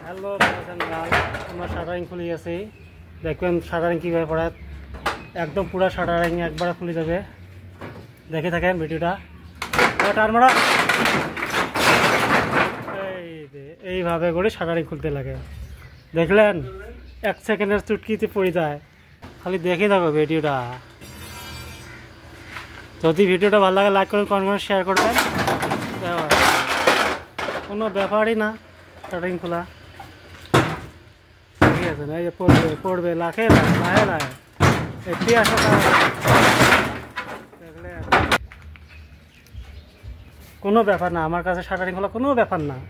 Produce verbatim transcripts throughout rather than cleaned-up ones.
Hello আমরা shuttering খুলে গেছি, দেখবেন শাটারিং কীভাবে পড়ে, একদম পুরো শাটারিং একবারে খুলে যাবে। দেখে থাকেন ভিডিওটা। টার্মারা এই এইভাবে করে শাটারিং খুলতে লাগে, দেখলেন এক সেকেন্ডের চুটকিতে পড়ে যায়। খালি দেখে থাকো ভিডিওটা। যদি ভিডিওটা ভালো লাগে লাইক করুন, কমেন্ট করুন, শেয়ার করবেন। কোনো ব্যাপারই না শাটারিং খোলা, ঠিক আছে না? এই যে পড়বে পড়বে লাখে লাহে লাহে এটি আসা, দেখলে কোনো ব্যাপার না। আমার কাছে শাটারিং খোলা কোনো ব্যাপার না।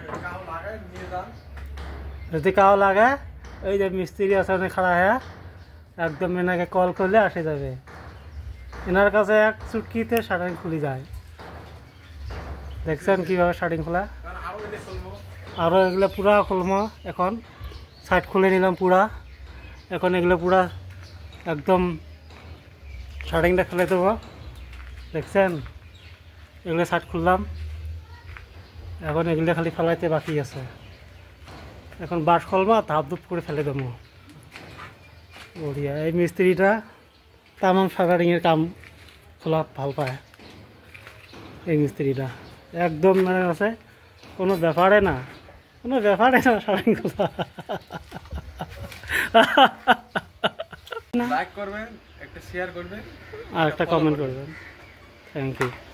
যদি কাউ লাগে এই যে মিস্ত্রি আছে খাড়া হ্যাঁ, একদম এনাকে কল করলে আসে যাবে। এনার কাছে এক চুটকিতে শাটারিং খুলে যায়। দেখছেন কীভাবে শাটারিং খোলা? আরও এগুলো পুরা খুলবো। এখন সাইড খুলে নিলাম পুরা। এখন এগুলো পুরা একদম শাটারিংটা খুলে দেবো। দেখছেন এগুলো সাইড খুললাম। এখন এগুলো খালি ফেলাইতে বাকি আছে। এখন বাঁশ খুলবো, ধাপ ধুপ করে ফেলে দেবো। বড়িয়া। এই মিস্ত্রিটা তামাম শাটারিংয়ের কাম খোলা ভাল পায়। এই মিস্ত্রিটা একদম মানে আছে, কোনো ব্যাপারে না, কোনো ব্যাপারে না শাটারিং খোলা। লাইক করবেন, একটা শেয়ার করবেন আর একটা কমেন্ট করবেন। Thank you.